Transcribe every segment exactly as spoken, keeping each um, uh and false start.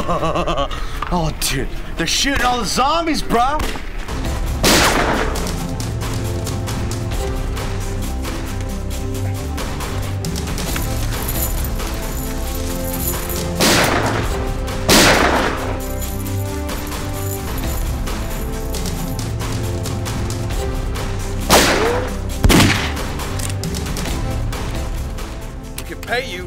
Oh, dude, they're shooting all the zombies, bro. We can pay you.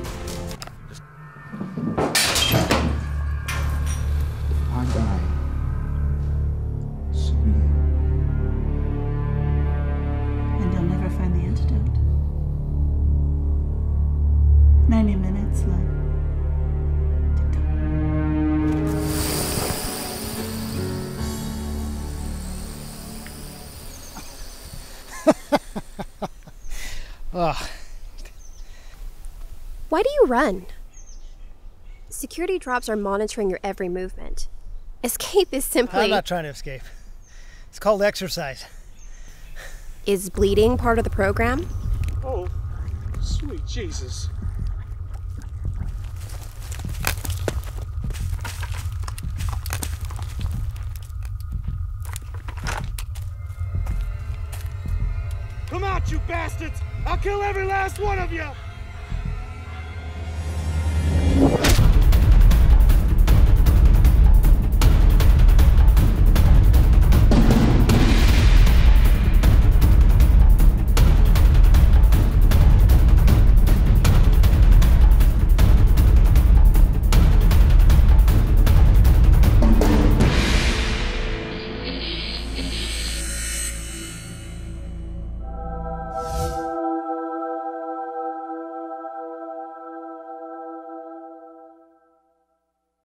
ninety minutes left. Oh. Why do you run? Security drops are monitoring your every movement. Escape is simply... I'm not trying to escape. It's called exercise. Is bleeding part of the program? Oh, sweet Jesus. Come out, you bastards! I'll kill every last one of you!